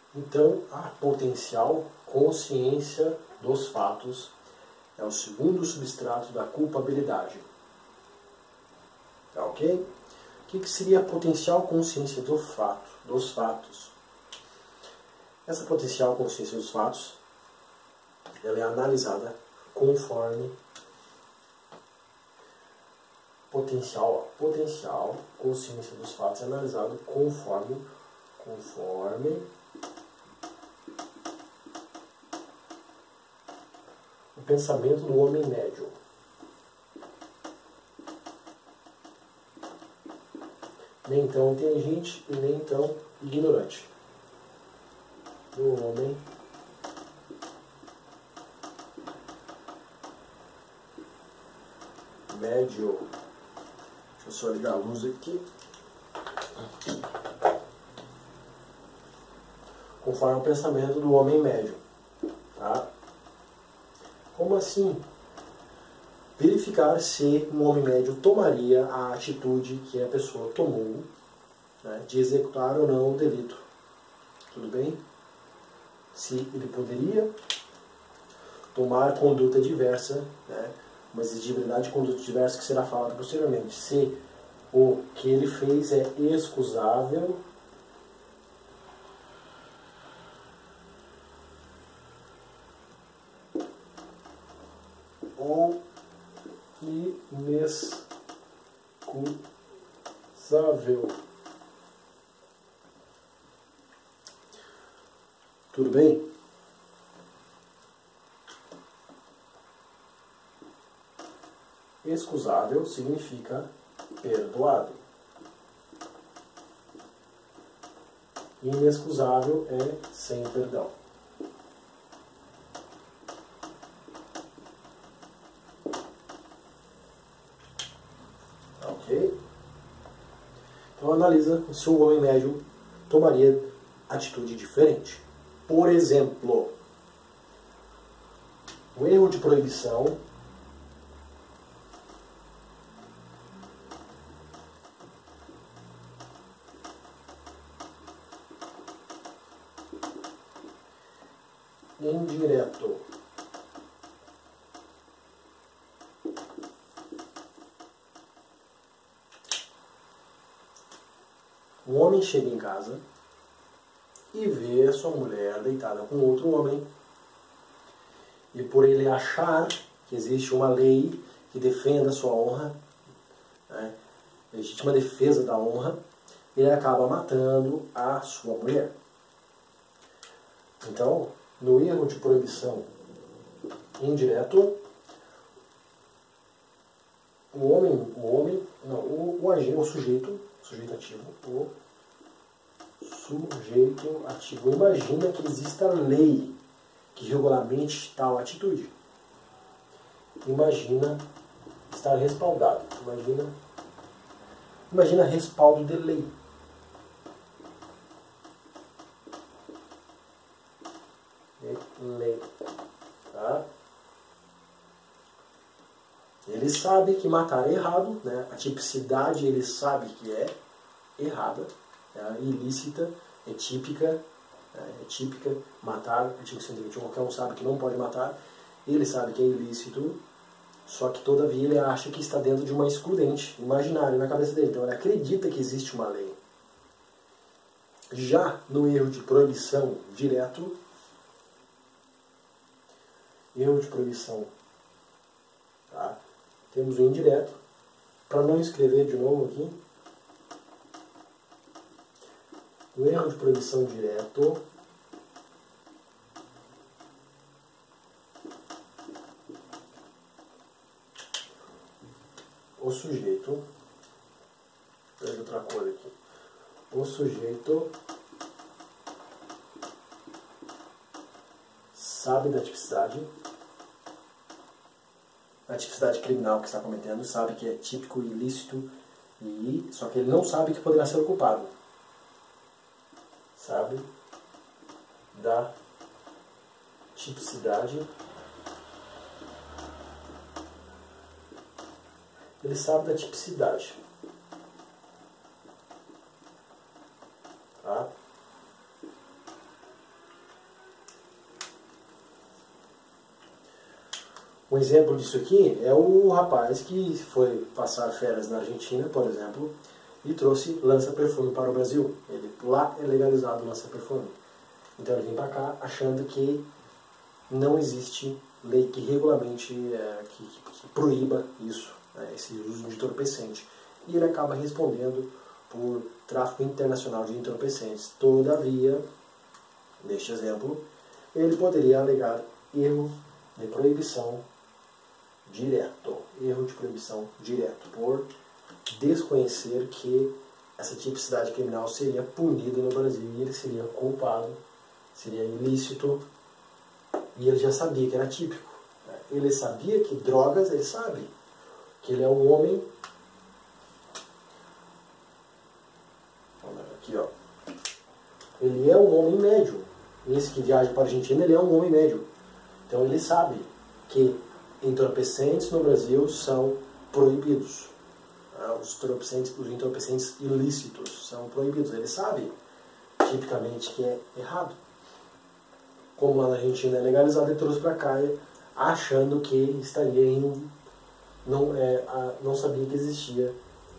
Então, a potencial consciência dos fatos é o segundo substrato da culpabilidade. Tá ok? O que seria a potencial consciência dos fatos? Essa potencial consciência dos fatos, ela é analisada conforme potencial consciência dos fatos é analisado conforme o pensamento do homem médio. Nem tão inteligente e nem tão ignorante. Do homem médio. Deixa eu só ligar a luz aqui. Conforme o pensamento do homem médio. Tá? Como assim? Verificar se um homem médio tomaria a atitude que a pessoa tomou, né, de executar ou não o delito. Tudo bem? Se ele poderia tomar conduta diversa, né, uma exigibilidade de conduta diversa que será falada posteriormente. Se o que ele fez é excusável ou inexcusável. Tudo bem? Excusável significa perdoado. Inexcusável é sem perdão. Ok? Então analisa se o homem médio tomaria atitude diferente. Por exemplo, o erro de proibição indireto. Um homem chega em casa e vê a sua mulher deitada com outro homem. E por ele achar que existe uma lei que defenda a sua honra, né, legítima defesa da honra, ele acaba matando a sua mulher. Então, no erro de proibição indireto, o sujeito ativo imagina que exista lei que regulamente tal atitude. Imagina estar respaldado. Imagina respaldo de lei. Tá? Ele sabe que matar é errado, né? A tipicidade ele sabe que é errada, é ilícita, é típica, matar, artigo 121, qualquer um sabe que não pode matar, ele sabe que é ilícito, só que todavia ele acha que está dentro de uma excludente imaginária na cabeça dele, então ele acredita que existe uma lei. Já no erro de proibição direto, tá? Temos o indireto, para não escrever de novo aqui, o erro de proibição direto o sujeito, vou outra cor aqui, o sujeito sabe da tipicidade criminal que está cometendo, sabe que é típico, ilícito, só que ele não sabe que poderá ser o culpado. Sabe da tipicidade. Ele sabe da tipicidade. Tá? Um exemplo disso aqui é o rapaz que foi passar férias na Argentina, por exemplo, e trouxe lança-perfume para o Brasil. Lá é legalizado o lança-perfume. Então ele vem para cá achando que não existe lei que regulamente, que proíba isso, esse uso de entorpecente. E ele acaba respondendo por tráfico internacional de entorpecentes. Todavia, neste exemplo, ele poderia alegar erro de proibição direto. Erro de proibição direto, por desconhecer que essa tipicidade criminal seria punida no Brasil e ele seria culpado, seria ilícito, e ele já sabia que era típico. Ele sabia que drogas, ele sabe que ele é um homem. Aqui, ó. Ele é um homem médio. Esse que viaja para a Argentina, ele é um homem médio. Então ele sabe que entorpecentes no Brasil são proibidos. Os entorpecentes ilícitos são proibidos. Ele sabe, tipicamente, que é errado. Como lá na Argentina é legalizado, ele trouxe para cá achando que estaria em não sabia que existia,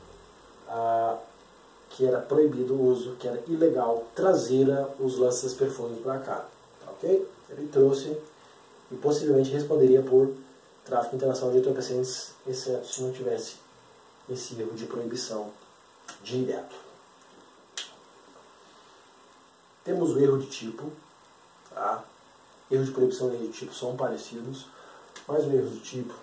que era proibido o uso, que era ilegal trazer os lanças-perfumes para cá. Ok? Ele trouxe e possivelmente responderia por tráfico internacional de entorpecentes, exceto se não tivesse esse erro de proibição direto. Temos o erro de tipo. Tá? Erro de proibição e erro de tipo são parecidos, mas o erro de tipo,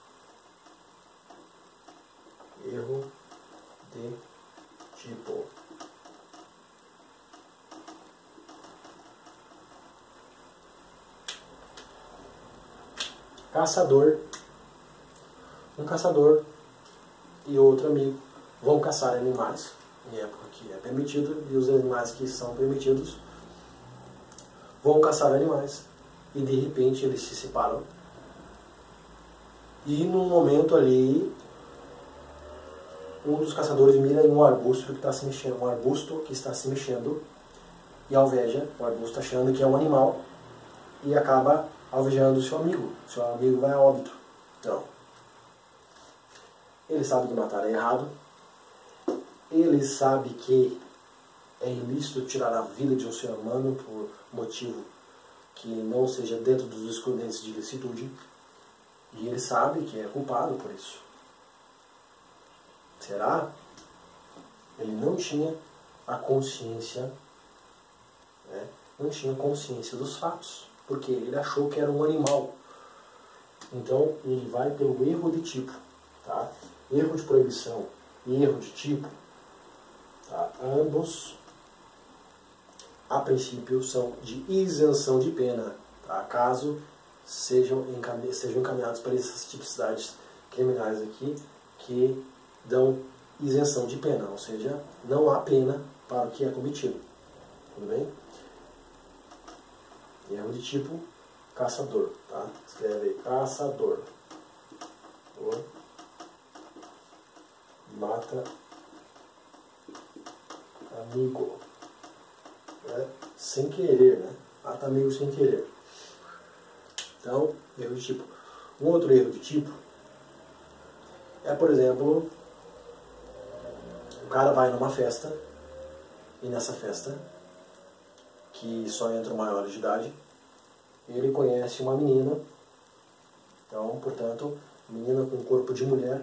erro de tipo, um caçador e outro amigo vão caçar animais, em época que é permitido, e os animais que são permitidos vão caçar animais, e de repente eles se separam. E num momento ali, um dos caçadores mira em um arbusto que está se mexendo, e alveja o arbusto achando que é um animal, e acaba alvejando o seu amigo. Seu amigo vai a óbito. Então, ele sabe que matar é errado, ele sabe que é ilícito tirar a vida de um ser humano por motivo que não seja dentro dos excludentes de ilicitude, e ele sabe que é culpado por isso. Será? Ele não tinha a consciência, não tinha consciência dos fatos, porque ele achou que era um animal. Então ele vai pelo erro de tipo. Tá? Erro de proibição e erro de tipo, tá? Ambos, a princípio, são de isenção de pena, tá? Caso sejam encaminhados para essas tipicidades criminais aqui, que dão isenção de pena, ou seja, não há pena para o que é cometido. Tudo bem? Erro de tipo, caçador. Tá? Escreve aí, caçador. Mata amigo. Sem querer, né? Mata amigo sem querer. Então, erro de tipo. Um outro erro de tipo é, por exemplo, o cara vai numa festa, e nessa festa, que só entram maiores de idade, ele conhece uma menina, então, portanto, menina com corpo de mulher,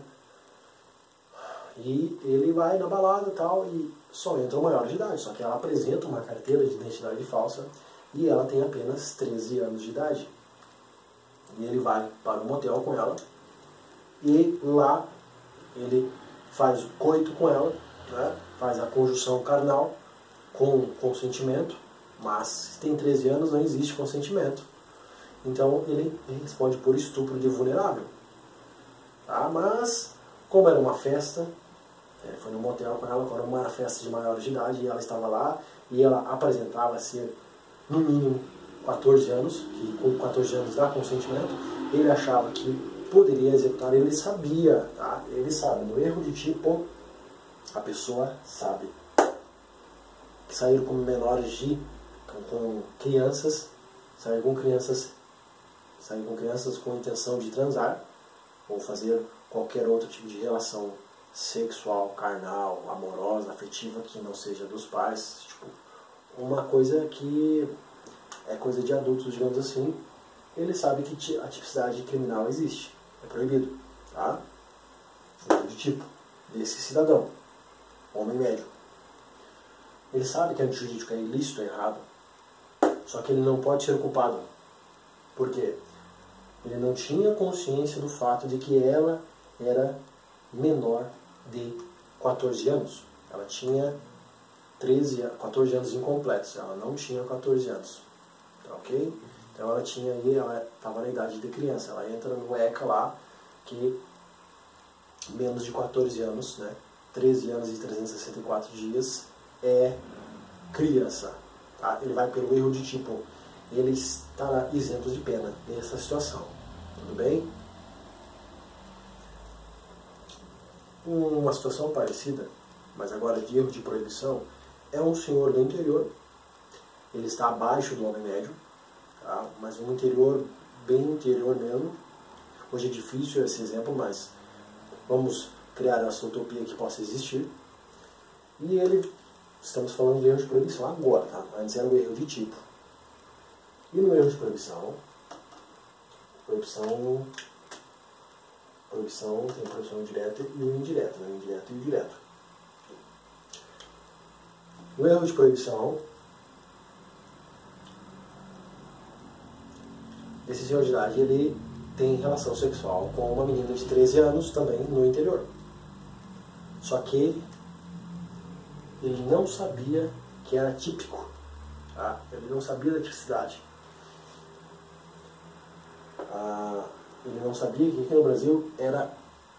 e ele vai na balada e tal, e só entram maiores de idade, só que ela apresenta uma carteira de identidade falsa, e ela tem apenas 13 anos de idade. E ele vai para um motel com ela, e lá ele faz o coito com ela, né? Faz a conjunção carnal com consentimento, mas se tem 13 anos não existe consentimento. Então ele responde por estupro de vulnerável. Tá? Mas, como era uma festa, foi no motel com ela, era uma festa de maiores de idade, e ela estava lá, e ela apresentava ser, no mínimo, 14 anos, que com 14 anos dá consentimento, ele achava que poderia executar, ele sabia, tá? Ele sabe, no erro de tipo, a pessoa sabe. Sair com menores com crianças, sair com crianças sair com crianças com a intenção de transar ou fazer qualquer outro tipo de relação sexual, carnal, amorosa, afetiva que não seja dos pais, tipo, uma coisa que é coisa de adultos, digamos assim, ele sabe que a tipicidade criminal existe, é proibido, tá? De tipo, desse cidadão, homem médio. Ele sabe que antijurídico é ilícito, é errado, só que ele não pode ser culpado. Por quê? Ele não tinha consciência do fato de que ela era menor de 14 anos. Ela tinha 14 anos incompletos, ela não tinha 14 anos. Tá, ok? Então ela estava na idade de criança, ela entra no ECA lá, que menos de 14 anos, né, 13 anos e 364 dias, é criança. Tá? Ele vai pelo erro de tipo, ele estará isento de pena nessa situação. Tudo bem? Uma situação parecida, mas agora de erro de proibição, é um senhor do interior. Ele está abaixo do homem médio, tá? Mas um interior, bem interior mesmo. Hoje é difícil esse exemplo, mas vamos criar essa utopia que possa existir. E estamos falando de erro de proibição agora, tá? Antes era o erro de tipo. E no erro de proibição tem a proibição direta e o indireto, né? O indireto e o direto. No erro de proibição, esse senhor de idade, ele tem relação sexual com uma menina de 13 anos também no interior. Só que ele não sabia que era típico. Tá? Ele não sabia da tipicidade. Ele não sabia que aqui no Brasil era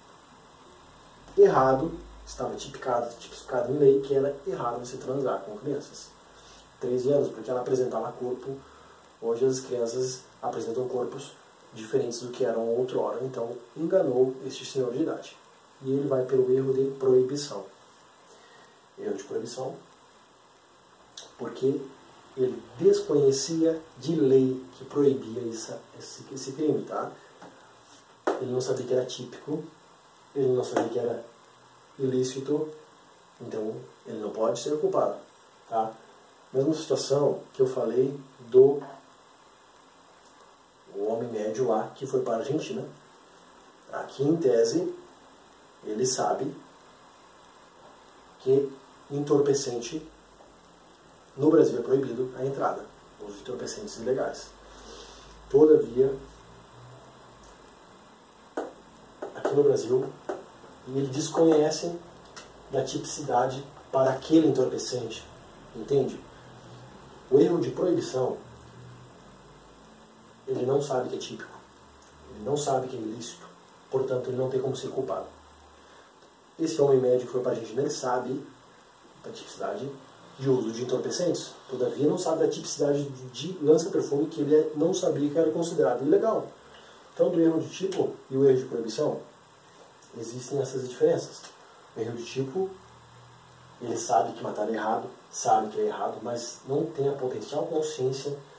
errado, estava tipificado em lei, que era errado você transar com crianças. 13 anos, porque ela apresentava corpo. Hoje as crianças apresentam corpos diferentes do que eram outrora. Então enganou este senhor de idade. E ele vai pelo erro de proibição. Erro de proibição, porque ele desconhecia de lei que proibia esse crime, tá? Ele não sabia que era típico, ele não sabia que era ilícito, então ele não pode ser culpado, tá? Mesma situação que eu falei do homem médio lá que foi para a Argentina. Aqui em tese, ele sabe que entorpecente no Brasil é proibido a entrada, os entorpecentes ilegais. Todavia, aqui no Brasil, ele desconhece da tipicidade para aquele entorpecente, entende? O erro de proibição, ele não sabe que é típico, ele não sabe que é ilícito, portanto ele não tem como ser culpado. Esse homem médio que foi para a Argentina, ele sabe da tipicidade de uso de entorpecentes, todavia não sabe da tipicidade de lança-perfume, que ele não sabia que era considerado ilegal. Então, do erro de tipo e o erro de proibição, existem essas diferenças. O erro de tipo, ele sabe que matar é errado, sabe que é errado, mas não tem a potencial consciência